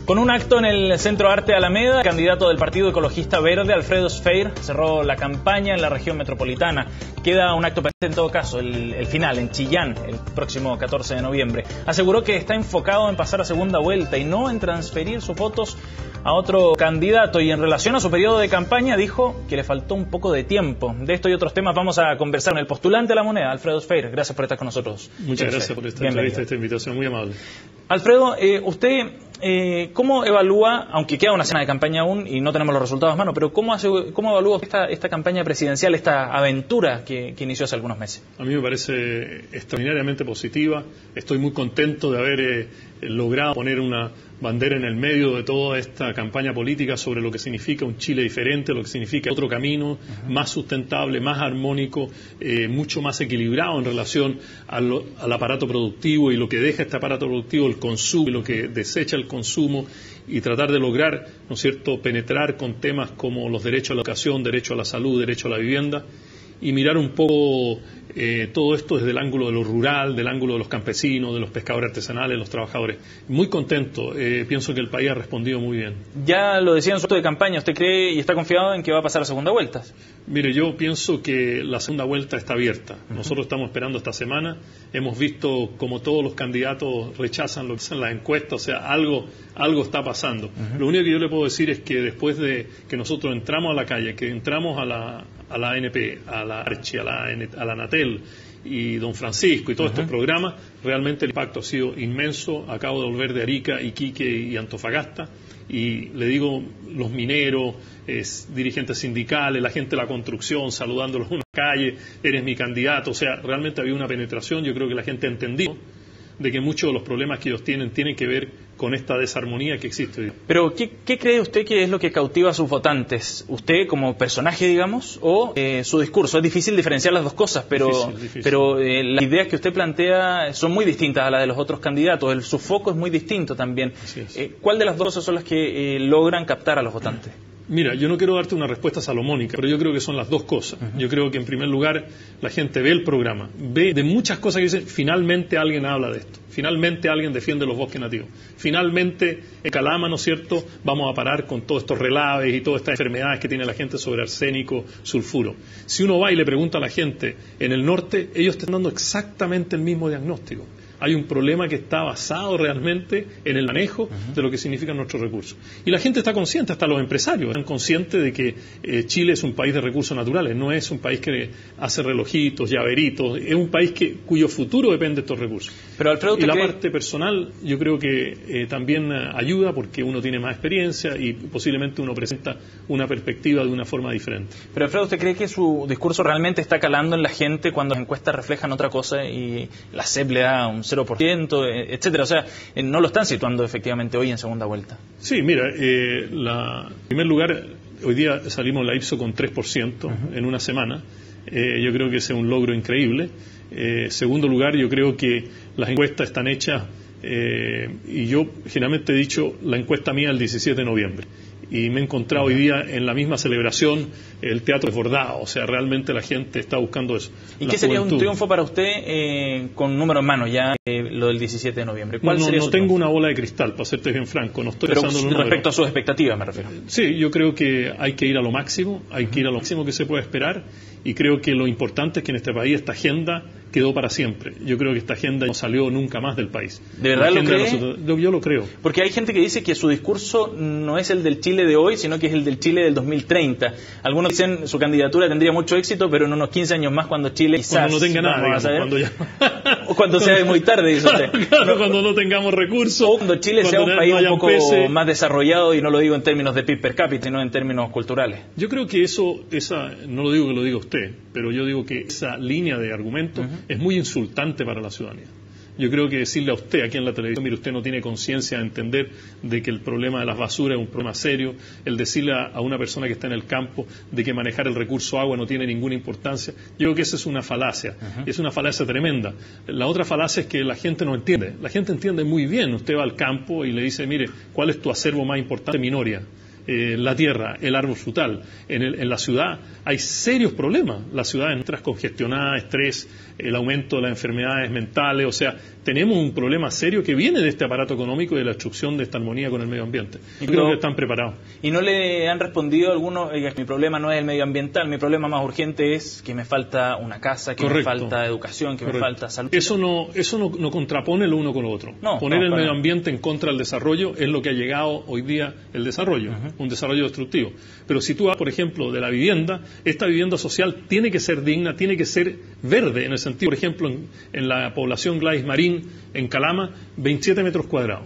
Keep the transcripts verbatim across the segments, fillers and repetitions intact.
Con un acto en el Centro Arte Alameda, el candidato del Partido Ecologista Verde, Alfredo Sfeir, cerró la campaña en la región metropolitana. Queda un acto pendiente en todo caso, el, el final, en Chillán, el próximo catorce de noviembre. Aseguró que está enfocado en pasar a segunda vuelta y no en transferir sus votos a otro candidato. Y en relación a su periodo de campaña, dijo que le faltó un poco de tiempo. De esto y otros temas vamos a conversar con el postulante a la moneda, Alfredo Sfeir. Gracias por estar con nosotros. Muchas gracias por esta entrevista, esta invitación, muy amable. Alfredo, eh, usted, eh, ¿cómo evalúa, aunque queda una semana de campaña aún y no tenemos los resultados a mano, pero cómo, hace, cómo evalúa esta, esta campaña presidencial, esta aventura que, que inició hace algunos meses? A mí me parece extraordinariamente positiva. Estoy muy contento de haber eh, logrado poner una bandera en el medio de toda esta campaña política sobre lo que significa un Chile diferente, lo que significa otro camino, uh-huh. más sustentable, más armónico, eh, mucho más equilibrado en relación al, al aparato productivo y lo que deja este aparato productivo, el consumo y lo que desecha el consumo, y tratar de lograr, ¿no es cierto?, penetrar con temas como los derechos a la educación, derecho a la salud, derecho a la vivienda, y mirar un poco eh, todo esto desde el ángulo de lo rural, del ángulo de los campesinos, de los pescadores artesanales, los trabajadores. Muy contento, eh, pienso que el país ha respondido muy bien. Ya lo decía en su acto de campaña, ¿usted cree y está confiado en que va a pasar a segunda vuelta? Mire, yo pienso que la segunda vuelta está abierta. Uh-huh. Nosotros estamos esperando esta semana. Hemos visto como todos los candidatos rechazan lo que dicen las encuestas, o sea, algo, algo está pasando. Uh-huh. Lo único que yo le puedo decir es que después de que nosotros entramos a la calle, que entramos a la, a la A N P, a la Archi, a la, a la Anatel y Don Francisco y todos uh-huh. estos programas, realmente el impacto ha sido inmenso. Acabo de volver de Arica, Iquique y Antofagasta, y le digo, los mineros, es, dirigentes sindicales, la gente de la construcción, saludándolos en una calle, eres mi candidato, o sea, realmente había una penetración. Yo creo que la gente entendió de que muchos de los problemas que ellos tienen tienen que ver con esta desarmonía que existe hoy. Pero, ¿qué, qué cree usted que es lo que cautiva a sus votantes? ¿Usted como personaje, digamos, o eh, su discurso? Es difícil diferenciar las dos cosas, pero, difícil, difícil. pero eh, las ideas que usted plantea son muy distintas a las de los otros candidatos. El, su foco es muy distinto también. Eh, ¿Cuál de las dos son las que eh, logran captar a los votantes? Mira, yo no quiero darte una respuesta salomónica, pero yo creo que son las dos cosas. Uh-huh. Yo creo que en primer lugar la gente ve el programa, ve de muchas cosas que dicen, finalmente alguien habla de esto, finalmente alguien defiende los bosques nativos, finalmente en Calama, ¿no es cierto?, vamos a parar con todos estos relaves y todas estas enfermedades que tiene la gente sobre arsénico, sulfuro. Si uno va y le pregunta a la gente en el norte, ellos están dando exactamente el mismo diagnóstico. Hay un problema que está basado realmente en el manejo uh-huh. de lo que significan nuestros recursos. Y la gente está consciente, hasta los empresarios están conscientes de que eh, Chile es un país de recursos naturales, no es un país que hace relojitos, llaveritos, es un país que, cuyo futuro depende de estos recursos. Pero Alfredo, y la cree... parte personal yo creo que eh, también ayuda porque uno tiene más experiencia y posiblemente uno presenta una perspectiva de una forma diferente. Pero Alfredo, ¿usted cree que su discurso realmente está calando en la gente cuando las encuestas reflejan otra cosa y la C E P le da un cero por ciento, etcétera? O sea, no lo están situando efectivamente hoy en segunda vuelta. Sí, mira, eh, la, en primer lugar, hoy día salimos la Ipsos con tres por ciento uh-huh. en una semana. Eh, yo creo que ese es un logro increíble. Eh, segundo lugar, yo creo que las encuestas están hechas, eh, y yo generalmente he dicho la encuesta mía el diecisiete de noviembre. Y me he encontrado hoy día en la misma celebración el teatro desbordado, o sea, realmente la gente está buscando eso. ¿Y qué sería juventud. un triunfo para usted eh, con número en mano ya, eh, lo del diecisiete de noviembre? ¿Cuál no, sería no su tengo triunfo? una bola de cristal, para serte bien franco, no estoy Pero pensando en un respecto número. a sus expectativas me refiero. Sí, yo creo que hay que ir a lo máximo, hay que ir a lo máximo que se puede esperar, y creo que lo importante es que en este país esta agenda quedó para siempre. Yo creo que esta agenda no salió nunca más del país. ¿De verdad lo cree? Yo, yo lo creo. Porque hay gente que dice que su discurso no es el del Chile de hoy, sino que es el del Chile del dos mil treinta. Algunos dicen su candidatura tendría mucho éxito, pero en unos quince años más cuando Chile quizás... Cuando no tenga nada, digamos, cuando ya... O cuando sea muy tarde, dice usted. Claro, cuando no tengamos recursos. O cuando Chile cuando sea un país no un poco pese. más desarrollado, y no lo digo en términos de P I B per cápita, sino en términos culturales. Yo creo que eso, esa, no lo digo que lo diga usted, pero yo digo que esa línea de argumento uh-huh. es muy insultante para la ciudadanía. Yo creo que decirle a usted aquí en la televisión, mire, usted no tiene conciencia de entender de que el problema de las basuras es un problema serio, el decirle a, a una persona que está en el campo de que manejar el recurso agua no tiene ninguna importancia, yo creo que esa es una falacia, uh-huh. es una falacia tremenda. La otra falacia es que la gente no entiende, la gente entiende muy bien, usted va al campo y le dice, mire, ¿cuál es tu acervo más importante? Minoria. Eh, la tierra, el árbol frutal. En, el, en la ciudad hay serios problemas. La ciudad entra congestionada, estrés, el aumento de las enfermedades mentales, o sea, tenemos un problema serio que viene de este aparato económico y de la destrucción de esta armonía con el medio ambiente. Yo creo que están preparados. ¿Y no le han respondido algunos, oiga, mi problema no es el medioambiental, mi problema más urgente es que me falta una casa, que Correcto. me falta educación, que Correcto. me falta salud? Eso no, eso no, no contrapone lo uno con lo otro. No, Poner no, el medio ambiente en contra del desarrollo es lo que ha llegado hoy día el desarrollo, uh-huh. un desarrollo destructivo. Pero si tú vas, por ejemplo, de la vivienda, esta vivienda social tiene que ser digna, tiene que ser verde, en el sentido, por ejemplo, en, en la población Gladys Marín, en Calama, veintisiete metros cuadrados.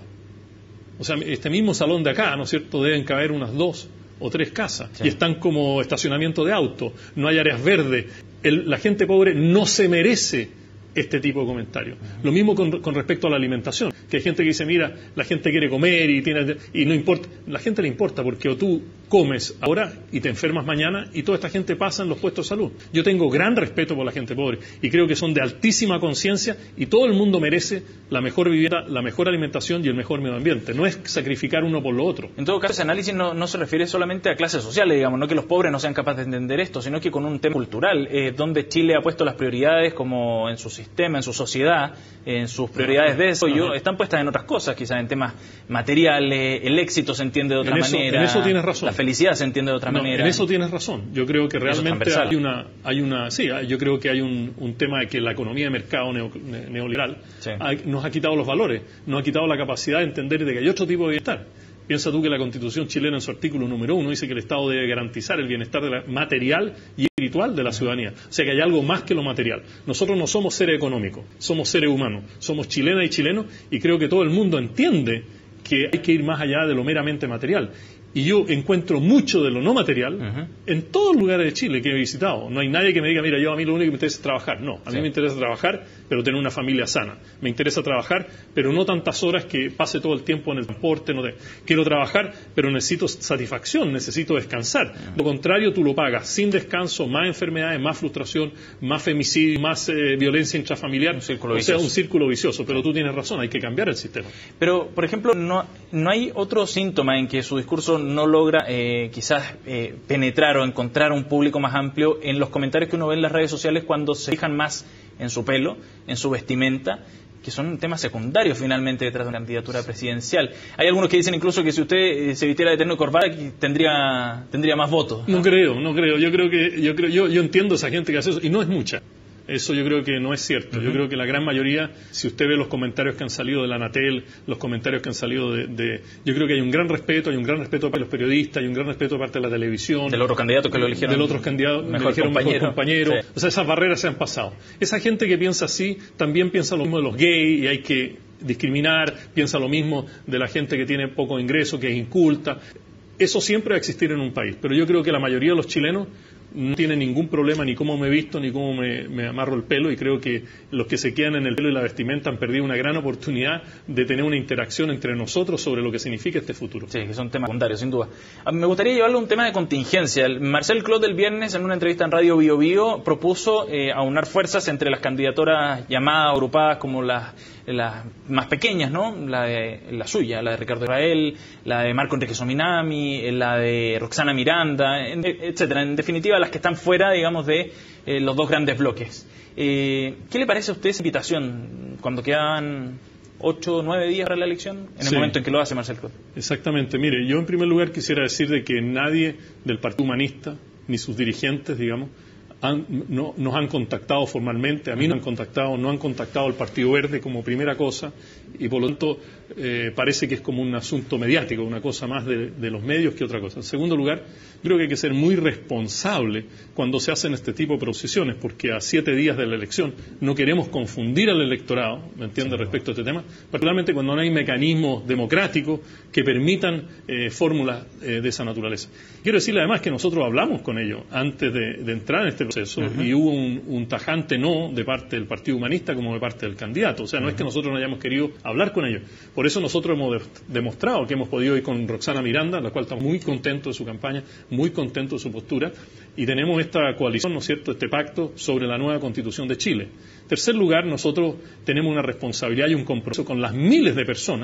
O sea, este mismo salón de acá, ¿no es cierto?, deben caber unas dos o tres casas, sí. y están como estacionamiento de autos, no hay áreas verdes. El, la gente pobre no se merece este tipo de comentarios. Uh-huh. Lo mismo con, con respecto a la alimentación, que hay gente que dice, mira, la gente quiere comer y tiene y no importa. La gente le importa porque o tú comes ahora y te enfermas mañana y toda esta gente pasa en los puestos de salud. Yo tengo gran respeto por la gente pobre y creo que son de altísima conciencia y todo el mundo merece la mejor vivienda, la mejor alimentación y el mejor medio ambiente. No es sacrificar uno por lo otro. En todo caso, ese análisis no, no se refiere solamente a clases sociales, digamos, no que los pobres no sean capaces de entender esto, sino que con un tema cultural, eh, donde Chile ha puesto las prioridades como en su sistema, en su sociedad, en sus prioridades de desarrollo, uh-huh. están puestas en otras cosas, quizás en temas materiales, el éxito se entiende de otra en eso, manera, en eso tienes razón. La felicidad se entiende de otra no, manera. En eso tienes razón. Yo creo que realmente hay una, hay una, sí, yo creo que hay un, un tema de que la economía de mercado neo, ne, neoliberal sí. ha, nos ha quitado los valores, nos ha quitado la capacidad de entender de que hay otro tipo de bienestar. Piensa tú que la Constitución chilena en su artículo número uno dice que el Estado debe garantizar el bienestar de la, material y espiritual de la ciudadanía. O sea que hay algo más que lo material. Nosotros no somos seres económicos, somos seres humanos, somos chilenas y chilenos y creo que todo el mundo entiende que hay que ir más allá de lo meramente material. Y yo encuentro mucho de lo no material uh-huh. en todos los lugares de Chile que he visitado. No hay nadie que me diga, mira, yo a mí lo único que me interesa es trabajar. No, a sí. mí me interesa trabajar, pero tener una familia sana. Me interesa trabajar, pero no tantas horas que pase todo el tiempo en el transporte. No de... Quiero trabajar, pero necesito satisfacción, necesito descansar. Uh-huh. Lo contrario, tú lo pagas sin descanso, más enfermedades, más frustración, más femicidio, más eh, violencia intrafamiliar. Un círculo o vicioso. sea, un círculo vicioso. Pero tú tienes razón, hay que cambiar el sistema. Pero, por ejemplo, no, no hay otro síntoma en que su discurso no logra eh, quizás eh, penetrar o encontrar un público más amplio en los comentarios que uno ve en las redes sociales cuando se fijan más en su pelo, en su vestimenta, que son temas secundarios finalmente detrás de una candidatura presidencial. Hay algunos que dicen incluso que si usted eh, se vistiera de terno y corbata tendría tendría más votos. No, no creo, no creo. Yo creo que yo creo yo yo entiendo a esa gente que hace eso y no es mucha. Eso yo creo que no es cierto. Uh-huh. Yo creo que la gran mayoría, si usted ve los comentarios que han salido de la Anatel, los comentarios que han salido de, de... Yo creo que hay un gran respeto, hay un gran respeto para los periodistas, hay un gran respeto parte de la televisión. Del otro candidato que lo eligieron. Del otro candidato mejor que eligieron compañero. mejor compañero. Sí. O sea, esas barreras se han pasado. Esa gente que piensa así, también piensa lo mismo de los gays y hay que discriminar, piensa lo mismo de la gente que tiene poco ingreso, que es inculta. Eso siempre va a existir en un país, pero yo creo que la mayoría de los chilenos no tiene ningún problema ni cómo me he visto ni cómo me, me amarro el pelo y creo que los que se quedan en el pelo y la vestimenta han perdido una gran oportunidad de tener una interacción entre nosotros sobre lo que significa este futuro. Sí, que son temas secundarios, sin duda. Me gustaría llevarlo a un tema de contingencia. Marcel Clot el viernes en una entrevista en Radio Bio Bio propuso eh, aunar fuerzas entre las candidaturas llamadas, agrupadas como las, las más pequeñas, ¿no? La, de, la suya, la de Ricardo Israel, la de Marco Enrique Sominami, la de Roxana Miranda, etcétera. En definitiva, las que están fuera, digamos, de eh, los dos grandes bloques. Eh, ¿Qué le parece a usted esa invitación cuando quedan ocho o nueve días para la elección, en el sí. momento en que lo hace Marcel Clot? Exactamente. Mire, yo en primer lugar quisiera decir de que nadie del Partido Humanista, ni sus dirigentes, digamos, han, no, nos han contactado formalmente, a mí no han contactado, no han contactado al Partido Verde como primera cosa, y por lo tanto eh, parece que es como un asunto mediático, una cosa más de, de los medios que otra cosa. En segundo lugar, creo que hay que ser muy responsable cuando se hacen este tipo de proposiciones, porque a siete días de la elección no queremos confundir al electorado, ¿me entiende?, sí, respecto a este tema, particularmente cuando no hay mecanismos democráticos que permitan eh, fórmulas eh, de esa naturaleza. Quiero decirle además que nosotros hablamos con ellos antes de, de entrar en este proceso uh-huh. y hubo un, un tajante no de parte del Partido Humanista como de parte del candidato. O sea, no uh-huh. es que nosotros no hayamos querido hablar con ellos. Por eso nosotros hemos de, demostrado que hemos podido ir con Roxana Miranda, la cual estamos muy contentos de su campaña, muy contentos de su postura, y tenemos esta coalición, ¿no es cierto?, este pacto sobre la nueva Constitución de Chile. En tercer lugar, nosotros tenemos una responsabilidad y un compromiso con las miles de personas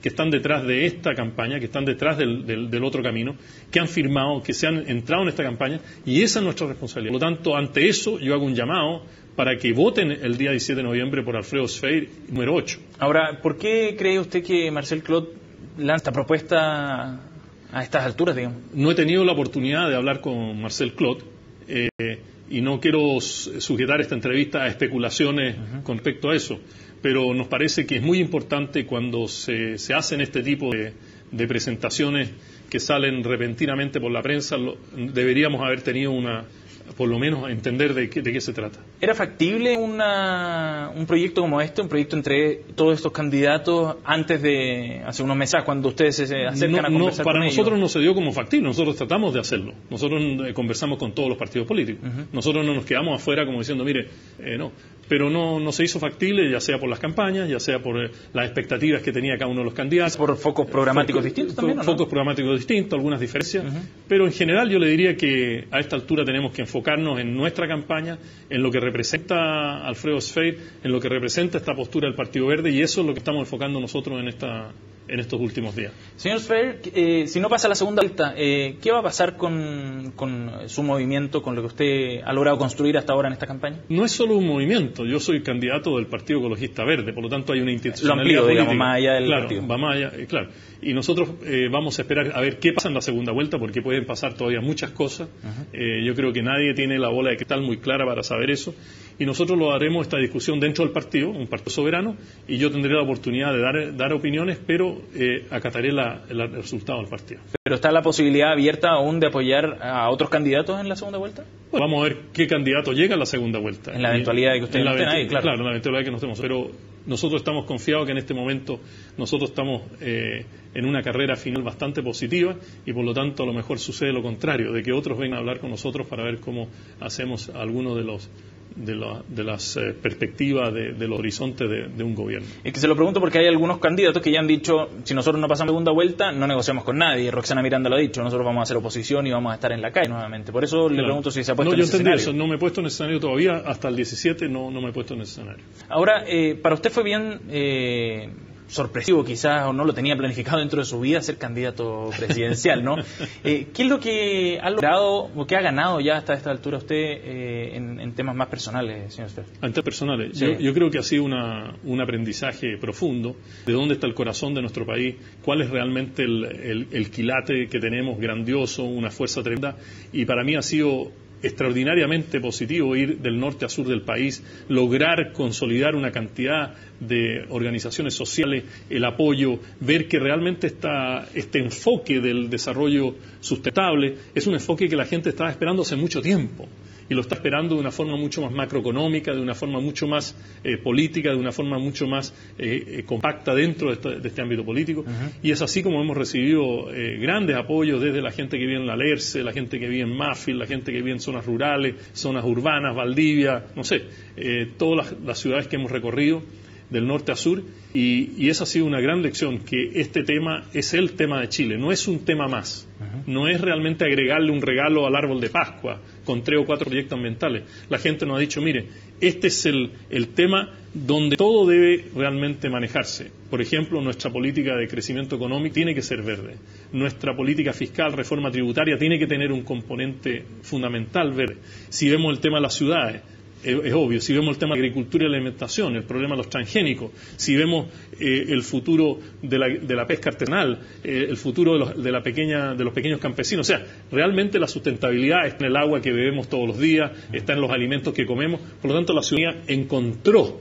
que están detrás de esta campaña, que están detrás del, del, del otro camino, que han firmado, que se han entrado en esta campaña, y esa es nuestra responsabilidad. Por lo tanto, ante eso yo hago un llamado para que voten el día diecisiete de noviembre por Alfredo Sfeir, número ocho. Ahora, ¿por qué cree usted que Marcel Clot lanza esta propuesta a estas alturas, digamos? No he tenido la oportunidad de hablar con Marcel Clot, eh, y no quiero sujetar esta entrevista a especulaciones uh-huh. con respecto a eso, pero nos parece que es muy importante cuando se, se hacen este tipo de, de presentaciones que salen repentinamente por la prensa, lo, deberíamos haber tenido una, por lo menos entender de qué, de qué se trata. ¿Era factible una, un proyecto como este, un proyecto entre todos estos candidatos antes de, hace unos meses, cuando ustedes se acercan no, a conversar no, para con nosotros ellos? no se dio como factible, nosotros tratamos de hacerlo. Nosotros eh, conversamos con todos los partidos políticos. Uh-huh. Nosotros no nos quedamos afuera como diciendo, mire, eh, no. Pero no, no se hizo factible, ya sea por las campañas, ya sea por eh, las expectativas que tenía cada uno de los candidatos. ¿Por focos programáticos Focos, distintos también, ¿o no? Focos programáticos distintos, algunas diferencias. Uh-huh. Pero en general yo le diría que a esta altura tenemos que enfocarnos en nuestra campaña, en lo que representa Alfredo Sfeir, en lo que representa esta postura del Partido Verde, y eso es lo que estamos enfocando nosotros en esta en estos últimos días. Señor Sfeir, eh, si no pasa la segunda vuelta, eh, ¿qué va a pasar con, con su movimiento, con lo que usted ha logrado construir hasta ahora en esta campaña? No es solo un movimiento, yo soy candidato del Partido Ecologista Verde, por lo tanto hay una institucionalidad lo amplío, política. Digamos, más allá del claro, partido. Va más allá, eh, claro. Y nosotros eh, vamos a esperar a ver qué pasa en la segunda vuelta, porque pueden pasar todavía muchas cosas. Uh-huh. Eh, yo creo que nadie tiene la bola de cristal muy clara para saber eso. Y nosotros lo haremos esta discusión dentro del partido, un partido soberano, y yo tendré la oportunidad de dar, dar opiniones, pero eh, acataré la, el, el resultado del partido. ¿Pero está la posibilidad abierta aún de apoyar a otros candidatos en la segunda vuelta? Bueno, vamos a ver qué candidato llega a la segunda vuelta. En la eventualidad de que ustedes no estén ahí, claro. Claro, en la eventualidad de que no estemos. Pero nosotros estamos confiados que en este momento nosotros estamos eh, en una carrera final bastante positiva, y por lo tanto a lo mejor sucede lo contrario, de que otros vengan a hablar con nosotros para ver cómo hacemos algunos de los de, la, de las eh, perspectivas de, de los horizontes de, de un gobierno. Es que se lo pregunto porque hay algunos candidatos que ya han dicho, si nosotros no pasamos segunda vuelta, no negociamos con nadie. Roxana Miranda lo ha dicho, nosotros vamos a hacer oposición y vamos a estar en la calle nuevamente. Por eso claro. le pregunto si se ha puesto no, en yo ese entendí escenario. Eso, no me he puesto en ese escenario todavía, hasta el diecisiete no, no me he puesto en ese escenario. Ahora, eh, para usted fue bien... Eh, sorpresivo quizás, o no lo tenía planificado dentro de su vida ser candidato presidencial, ¿no? Eh, ¿Qué es lo que ha logrado o que ha ganado ya hasta esta altura usted eh, en, en temas más personales, señor Sfeir? En temas personales, sí. yo, yo creo que ha sido una, un aprendizaje profundo de dónde está el corazón de nuestro país, cuál es realmente el, el, el quilate que tenemos grandioso, una fuerza tremenda, y para mí ha sido extraordinariamente positivo ir del norte a sur del país, lograr consolidar una cantidad de organizaciones sociales, el apoyo, ver que realmente está, este enfoque del desarrollo sustentable es un enfoque que la gente estaba esperando hace mucho tiempo, y lo está esperando de una forma mucho más macroeconómica, de una forma mucho más eh, política, de una forma mucho más eh, eh, compacta dentro de este, de este ámbito político. Uh-huh. Y es así como hemos recibido eh, grandes apoyos desde la gente que vive en La Lerce, la gente que vive en Mafil, la gente que vive en zonas rurales, zonas urbanas, Valdivia, no sé, eh, todas las, las ciudades que hemos recorrido del norte a sur, y, y esa ha sido una gran lección, que este tema es el tema de Chile, no es un tema más, uh-huh. no es realmente agregarle un regalo al árbol de Pascua con tres o cuatro proyectos ambientales. La gente nos ha dicho, mire, este es el, el tema donde todo debe realmente manejarse. Por ejemplo, nuestra política de crecimiento económico tiene que ser verde, nuestra política fiscal, reforma tributaria, tiene que tener un componente fundamental verde. Si vemos el tema de las ciudades, es obvio, si vemos el tema de la agricultura y la alimentación, el problema de los transgénicos, si vemos eh, el futuro de la, de la pesca artesanal, eh, el futuro de los, de, la pequeña, de los pequeños campesinos, o sea, realmente la sustentabilidad está en el agua que bebemos todos los días, está en los alimentos que comemos, por lo tanto la ciudadanía encontró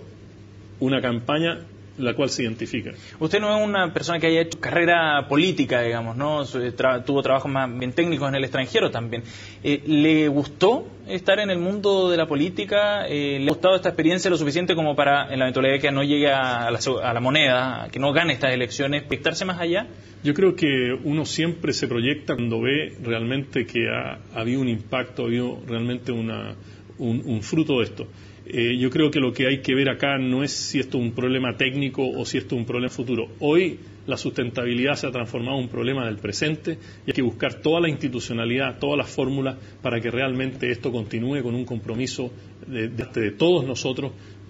una campaña la cual se identifica. Usted no es una persona que haya hecho carrera política, digamos, ¿no? Tra- tuvo trabajos más bien técnicos en el extranjero también. Eh, ¿Le gustó estar en el mundo de la política? Eh, ¿Le ha gustado esta experiencia lo suficiente como para, en la eventualidad de que no llegue a la, a la moneda, que no gane estas elecciones, proyectarse más allá? Yo creo que uno siempre se proyecta cuando ve realmente que ha, ha habido un impacto, ha habido realmente una, un, un fruto de esto. Eh, yo creo que lo que hay que ver acá no es si esto es un problema técnico o si esto es un problema futuro. Hoy la sustentabilidad se ha transformado en un problema del presente, y hay que buscar toda la institucionalidad, todas las fórmulas para que realmente esto continúe con un compromiso de, de, de todos nosotros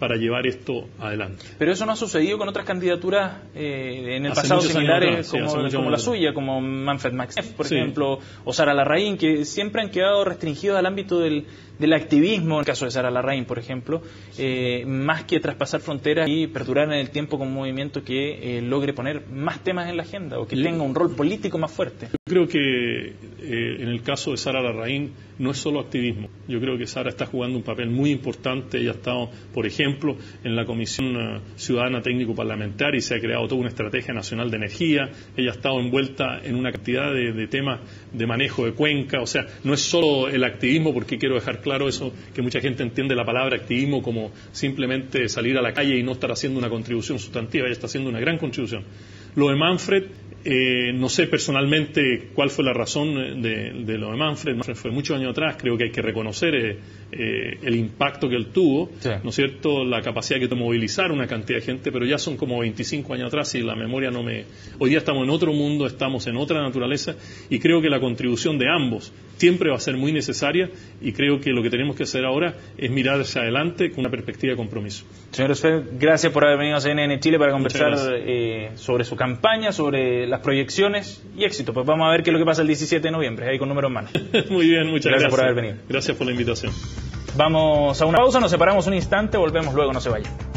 para llevar esto adelante. Pero eso no ha sucedido con otras candidaturas eh, en el Hace pasado muchos años similares atrás, sí, como, hace muchos como años la atrás. suya, como Manfred Maxneff, por Sí. ejemplo, o Sara Larraín, que siempre han quedado restringidos al ámbito del, del activismo, en el caso de Sara Larraín, por ejemplo, eh, más que traspasar fronteras y perdurar en el tiempo con un movimiento que eh, logre poner más temas en la agenda o que Sí. tenga un rol político más fuerte. Yo creo que eh, en el caso de Sara Larraín no es solo activismo. Yo creo que Sara está jugando un papel muy importante. Ella ha estado, por ejemplo, en la Comisión uh, Ciudadana Técnico Parlamentaria y se ha creado toda una estrategia nacional de energía. Ella ha estado envuelta en una cantidad de, de temas de manejo de cuenca. O sea, no es solo el activismo, porque quiero dejar claro eso, que mucha gente entiende la palabra activismo como simplemente salir a la calle y no estar haciendo una contribución sustantiva. Ella está haciendo una gran contribución. Lo de Manfred, eh, no sé personalmente cuál fue la razón de, de lo de Manfred. Manfred fue muchos años atrás, creo que hay que reconocer eh, eh, el impacto que él tuvo, Sí. ¿no es cierto?, la capacidad que tuvo de movilizar una cantidad de gente, pero ya son como veinticinco años atrás y la memoria no me... Hoy día estamos en otro mundo, estamos en otra naturaleza y creo que la contribución de ambos siempre va a ser muy necesaria y creo que lo que tenemos que hacer ahora es mirar hacia adelante con una perspectiva de compromiso. Señor Osfer, gracias por haber venido a C N N Chile para Muchas conversar eh, sobre su campaña, sobre las proyecciones y éxito. Pues vamos a ver qué es lo que pasa el diecisiete de noviembre, ahí con número en mano. Muy bien, muchas gracias. Gracias por haber venido. Gracias por la invitación. Vamos a una pausa, nos separamos un instante, volvemos luego, no se vayan.